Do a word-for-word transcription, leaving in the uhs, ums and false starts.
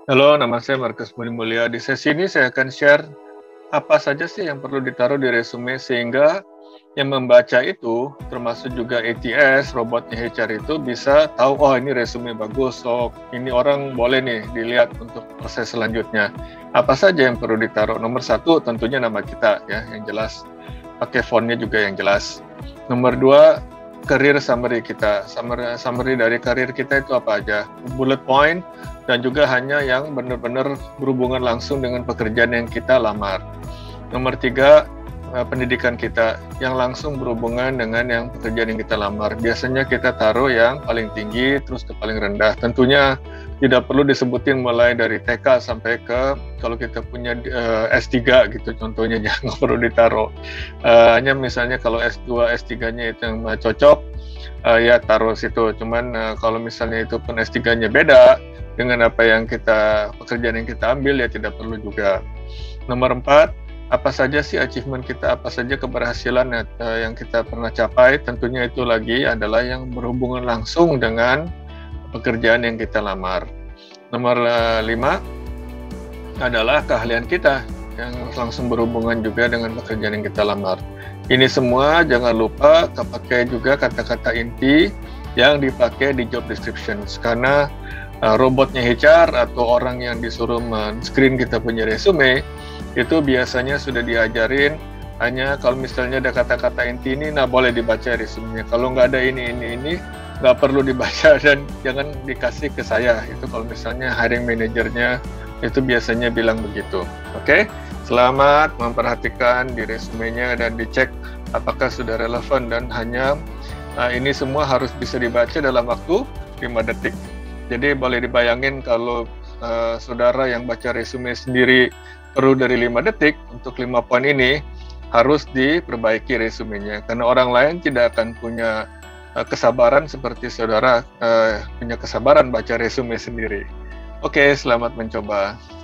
Halo, nama saya Markus Budi Mulya. Di sesi ini saya akan share apa saja sih yang perlu ditaruh di resume sehingga yang membaca itu, termasuk juga A T S, robotnya H R itu bisa tahu, oh ini resume bagus, oh ini orang boleh nih dilihat untuk proses selanjutnya. Apa saja yang perlu ditaruh? Nomor satu tentunya nama kita ya, yang jelas. Pakai fontnya juga yang jelas. Nomor dua, career summary kita. Summary, summary dari karir kita itu apa aja? Bullet point, dan juga hanya yang benar-benar berhubungan langsung dengan pekerjaan yang kita lamar. Nomor tiga, pendidikan kita yang langsung berhubungan dengan yang pekerjaan yang kita lamar. Biasanya kita taruh yang paling tinggi terus ke paling rendah. Tentunya tidak perlu disebutin mulai dari T K sampai ke kalau kita punya uh, S tiga gitu contohnya, jangan perlu ditaruh. Uh, hanya misalnya kalau S dua, S tiga-nya itu yang cocok, uh, ya taruh situ. Cuman uh, kalau misalnya itu pun S tiga-nya beda dengan apa yang kita, pekerjaan yang kita ambil, ya tidak perlu juga. Nomor empat, apa saja sih achievement kita, apa saja keberhasilan uh, yang kita pernah capai. Tentunya itu lagi adalah yang berhubungan langsung dengan pekerjaan yang kita lamar. Nomor uh, lima adalah keahlian kita yang langsung berhubungan juga dengan pekerjaan yang kita lamar. Ini semua jangan lupa pakai juga kata-kata inti yang dipakai di job description, karena uh, robotnya H R atau orang yang disuruh men-screen kita punya resume itu biasanya sudah diajarin hanya kalau misalnya ada kata-kata inti ini, nah boleh dibaca resumenya. Kalau nggak ada ini, ini, ini, nggak perlu dibaca dan jangan dikasih ke saya. Itu kalau misalnya hiring manajernya itu biasanya bilang begitu. Oke, selamat memperhatikan di resumenya dan dicek apakah sudah relevan, dan hanya uh, ini semua harus bisa dibaca dalam waktu lima detik. Jadi boleh dibayangin kalau uh, saudara yang baca resume sendiri perlu dari lima detik, untuk lima poin ini harus diperbaiki resumenya, karena orang lain tidak akan punya uh, kesabaran seperti saudara uh, punya kesabaran baca resume sendiri. Oke, selamat mencoba.